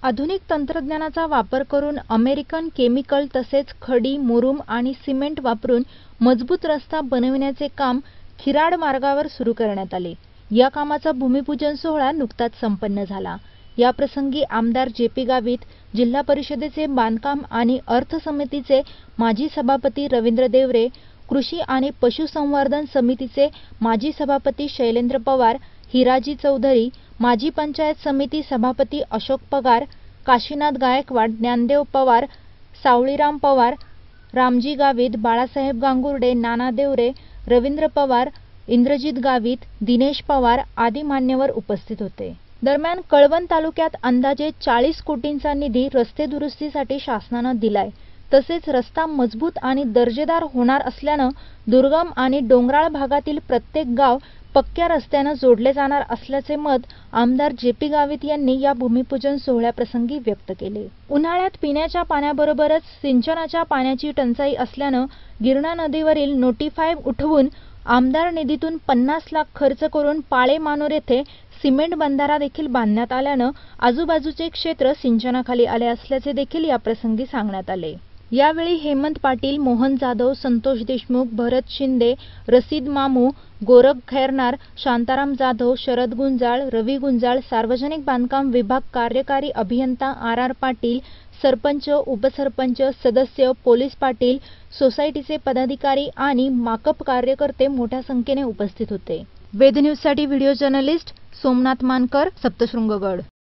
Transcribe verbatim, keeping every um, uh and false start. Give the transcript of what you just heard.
आधुनिक तंत्रज्ञानाचा वापर करून अमेरिकन केमिकल तसेच खडी, मुरुम आणि सिमेंट वापरून मजबूत रस्ता बनविण्याचे काम खिराड मार्गावर सुरू करण्यात आले। या कामाचा भूमिपूजन सोहळा नुकताच संपन्न झाला। या प्रसंगी आमदार जे पी गावित, जिल्हा परिषदेचे बांधकाम आणि अर्थ समितीचे माजी सभापती रवींद्र देवरे, कृषी आणि पशुसंवर्धन समितीचे माजी सभापती शैलेंद्र पवार, हिराजी चौधरी, माजी पंचायत समिती सभापती अशोक पगार, काशीनाथ गायकवाड, ज्ञानदेव पवार, सावळीराम पवार, रामजी गावित, बाळासाहेब गांगुर्डे, नाना देवरे, रवींद्र पवार, इंद्रजित गावित, दिनेश पवार आदी मान्यवर उपस्थित होते। दरम्यान कळवण तालुक्यात अंदाजे चाळीस कोटींचा निधी रस्ते दुरुस्तीसाठी शासनाने दिलाय। तसेच रस्ता मजबूत आणि दर्जेदार होणार असल्याने दुर्गम आणि डोंगराळ भागातील प्रत्येक गाव पक्क्या रस्त्याने जोडले जाणार असल्याचे मत आमदार जे पी गावित यांनी या भूमिपूजन सोहळ्याप्रसंगी व्यक्त केले। उन्हाळ्यात पिण्याच्या पाण्याबरोबरच सिंचनाच्या पाण्याची टंचाई असल्याने गिरणा नदीवरील नोटिफाय उठवून आमदार निधीतून पन्नास लाख खर्च करून पाळे मानोर येथे सिमेंट बंधारा देखील बांधण्यात आल्याने आजूबाजूचे क्षेत्र सिंचनाखाली आले असल्याचे देखील या प्रसंगी सांगण्यात आले। यावेळी हेमंत पाटील, मोहन जाधव, संतोष देशमुख, भरत शिंदे, रशीद मामू, गोरख खैरनार, शांताराम जाधव, शरद गुंजाळ, रवी गुंजाळ, सार्वजनिक बांधकाम विभाग कार्यकारी अभियंता आर आर पाटील, सरपंच, उपसरपंच, सदस्य, पोलीस पाटील, सोसायटीचे पदाधिकारी आणि माकप कार्यकर्ते मोठ्या संख्येने उपस्थित होते। वेद न्यूजसाठी व्हिडिओ जर्नलिस्ट सोमनाथ मानकर, सप्तशृंगगड।